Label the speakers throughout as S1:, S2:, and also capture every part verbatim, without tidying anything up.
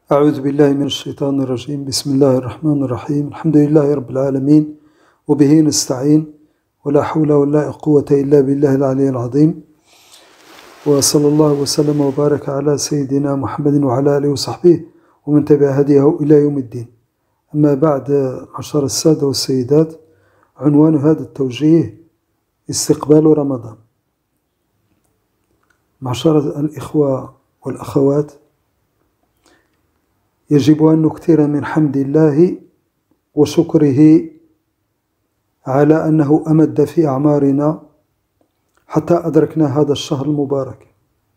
S1: أعوذ بالله من الشيطان الرجيم. بسم الله الرحمن الرحيم. الحمد لله رب العالمين وبه نستعين ولا حول ولا قوة إلا بالله العلي العظيم، وصلى الله وسلم وبارك على سيدنا محمد وعلى آله وصحبه ومن تبع هديه إلى يوم الدين. أما بعد، معشر السادة والسيدات، عنوان هذا التوجيه استقبال رمضان. معشر الإخوة والأخوات، يجب أن نكثر من حمد الله وشكره على أنه أمد في أعمارنا حتى أدركنا هذا الشهر المبارك،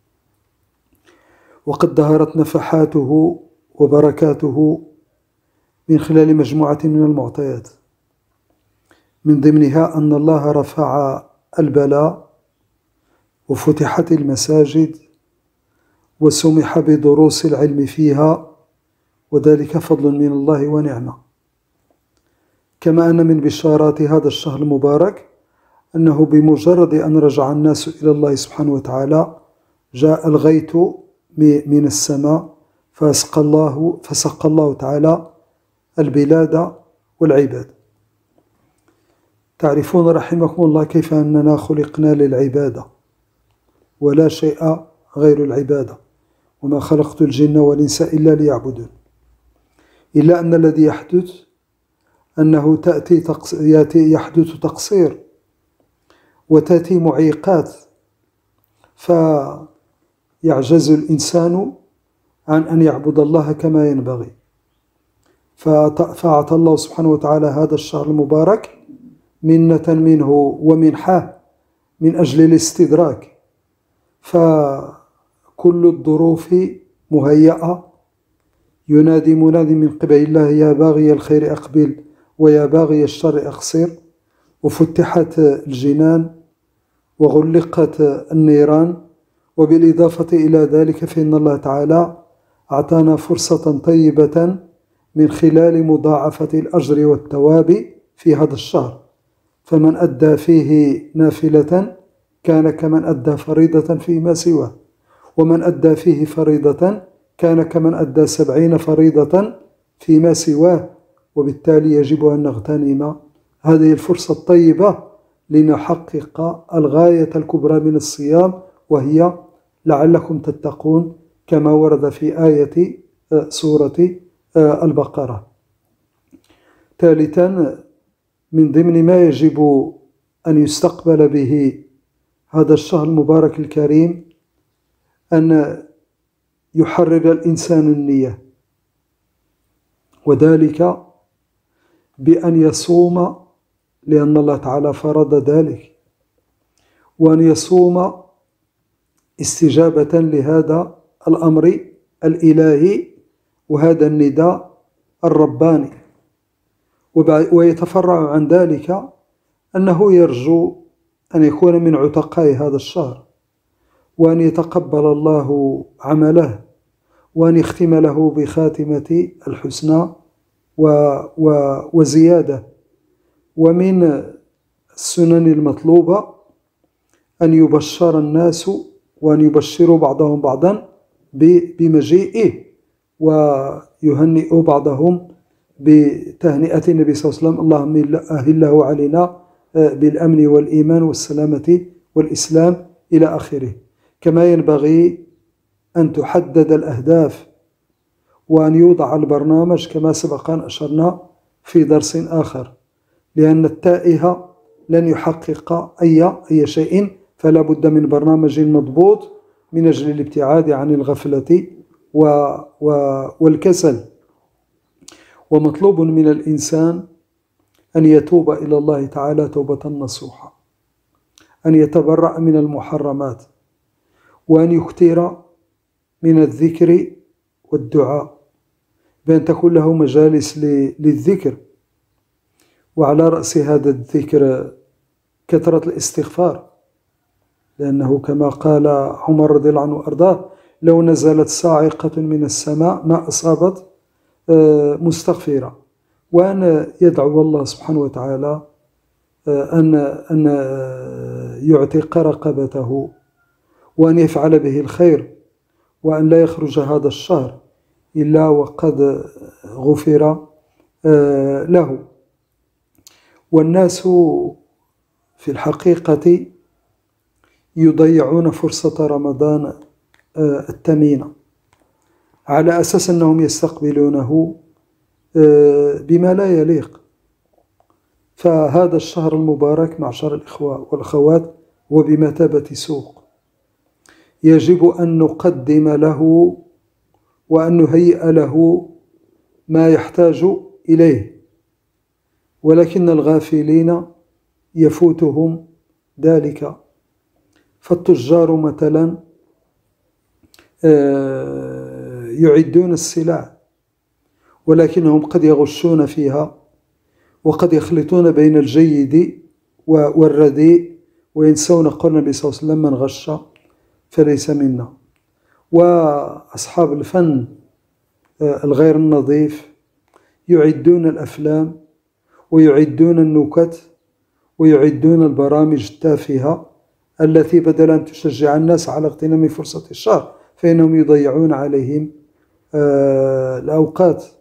S1: وقد ظهرت نفحاته وبركاته من خلال مجموعة من المعطيات، من ضمنها أن الله رفع البلاء وفتحت المساجد وسمح بدروس العلم فيها، وذلك فضل من الله ونعمة. كما أن من بشارات هذا الشهر المبارك أنه بمجرد أن رجع الناس إلى الله سبحانه وتعالى جاء الغيث من السماء فسقى الله, فسقى الله تعالى البلاد والعباد. تعرفون رحمكم الله كيف أننا خلقنا للعبادة ولا شيء غير العبادة، وما خلقت الجن والإنس إلا ليعبدون. إلا أن الذي يحدث أنه تأتي تقص... يأتي يحدث تقصير وتأتي معيقات، فيعجز الإنسان عن أن يعبد الله كما ينبغي. فأعطى الله سبحانه وتعالى هذا الشهر المبارك منة منه ومنحة من أجل الاستدراك، فكل الظروف مهيئة. ينادي منادي من قبل الله: يا باغي الخير أقبل ويا باغي الشر أقصر. وفتحت الجنان وغلقت النيران، وبالإضافة إلى ذلك فإن الله تعالى أعطانا فرصة طيبة من خلال مضاعفة الأجر والثواب في هذا الشهر، فمن أدى فيه نافلة كان كمن أدى فريضة فيما سواه، ومن أدى فيه فريضة كان كمن أدى سبعين فريضة فيما سواه. وبالتالي يجب أن نغتنم هذه الفرصة الطيبة لنحقق الغاية الكبرى من الصيام، وهي لعلكم تتقون، كما ورد في آية سورة البقرة. ثالثا، من ضمن ما يجب أن يستقبل به هذا الشهر المبارك الكريم أن يحرر الإنسان النية، وذلك بأن يصوم، لأن الله تعالى فرض ذلك، وأن يصوم استجابة لهذا الأمر الإلهي وهذا النداء الرباني. ويتفرع عن ذلك أنه يرجو أن يكون من عتقاء هذا الشهر، وأن يتقبل الله عمله، وأن يختم له بخاتمة الحسنى وزيادة. ومن السنن المطلوبة أن يبشر الناس وأن يبشروا بعضهم بعضا بمجيئه، ويهنئ بعضهم بتهنئة النبي صلى الله عليه وسلم: اللهم أهله علينا بالأمن والإيمان والسلامة والإسلام، إلى آخره. كما ينبغي أن تحدد الأهداف وأن يوضع البرنامج كما سبق أن أشرنا في درس آخر، لأن التائه لن يحقق أي أي شيء، فلا بد من برنامج مضبوط من أجل الابتعاد عن الغفلة و و والكسل. ومطلوب من الإنسان أن يتوب إلى الله تعالى توبة نصوحة، أن يتبرأ من المحرمات، وأن يكثر من الذكر والدعاء، بأن تكون له مجالس للذكر، وعلى رأس هذا الذكر كثرة الاستغفار، لأنه كما قال عمر رضي الله عنه وأرضاه: لو نزلت صاعقة من السماء ما أصابت مستغفرة. وأن يدعو الله سبحانه وتعالى أن أن يعتق رقبته، وأن يفعل به الخير، وأن لا يخرج هذا الشهر إلا وقد غفر له. والناس في الحقيقة يضيعون فرصة رمضان الثمينة على أساس أنهم يستقبلونه بما لا يليق. فهذا الشهر المبارك معشر الإخوة والأخوات هو بمثابة سوق، يجب أن نقدم له وأن نهيئ له ما يحتاج إليه، ولكن الغافلين يفوتهم ذلك. فالتجار مثلا يعدون السلع ولكنهم قد يغشون فيها، وقد يخلطون بين الجيد والرديء، وينسون قول النبي صلى الله عليه وسلم: من غش فليس منا. وأصحاب الفن الغير النظيف يعدون الأفلام ويعدون النكت ويعدون البرامج التافهة التي بدل أن تشجع الناس على اغتنام فرصة الشهر فإنهم يضيعون عليهم الأوقات.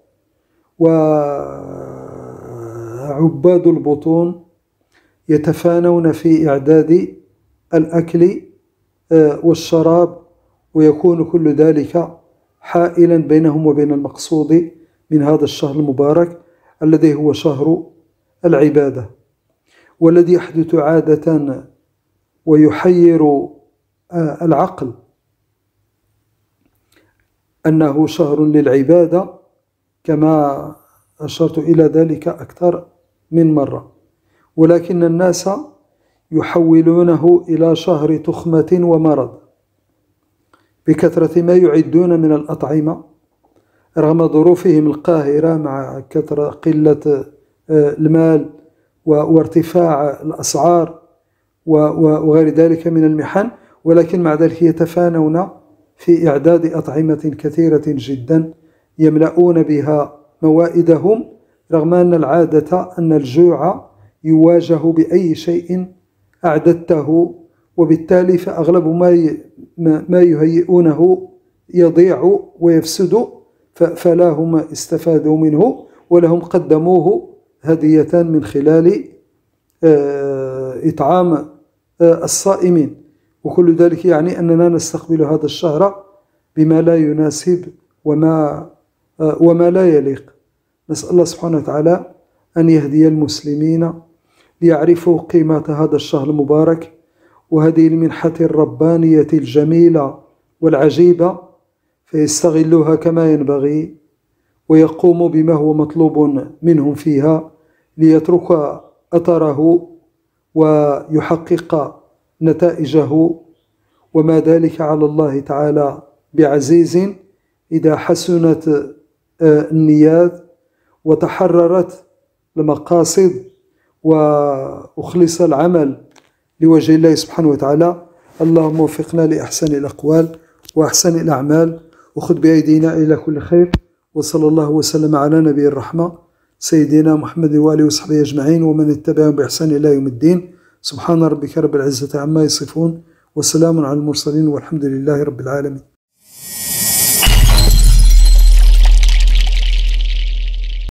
S1: وعباد البطون يتفانون في إعداد الأكل والشراب، ويكون كل ذلك حائلا بينهم وبين المقصود من هذا الشهر المبارك الذي هو شهر العبادة، والذي يحدث عادة ويحير العقل أنه شهر للعبادة، كما أشرت إلى ذلك أكثر من مرة، ولكن الناس يحولونه إلى شهر تخمة ومرض بكثرة ما يعدون من الأطعمة رغم ظروفهم القاهرة مع كثرة قلة المال وارتفاع الأسعار وغير ذلك من المحن، ولكن مع ذلك يتفانون في إعداد أطعمة كثيرة جدا يملؤون بها موائدهم، رغم أن العادة أن الجوع يواجه بأي شيء أعددته، وبالتالي فأغلب ما ما يهيئونه يضيع ويفسد، فلا هم استفادوا منه ولهم قدموه هدية من خلال إطعام الصائمين. وكل ذلك يعني أننا نستقبل هذا الشهر بما لا يناسب وما وما لا يليق. نسأل الله سبحانه وتعالى أن يهدي المسلمين ليعرفوا قيمة هذا الشهر المبارك وهذه المنحة الربانية الجميلة والعجيبة، فيستغلوها كما ينبغي ويقوموا بما هو مطلوب منهم فيها ليترك أثره ويحقق نتائجه، وما ذلك على الله تعالى بعزيز إذا حسنت النيات وتحررت المقاصد وأخلص العمل لوجه الله سبحانه وتعالى. اللهم وفقنا لأحسن الأقوال وأحسن الأعمال، وخذ بأيدينا إلى كل خير، وصلى الله وسلم على نبي الرحمة سيدنا محمد وآله وصحبه أجمعين ومن اتبعهم بإحسان إلى يوم الدين. سبحان ربك رب العزة عما يصفون، وسلام على المرسلين، والحمد لله رب العالمين.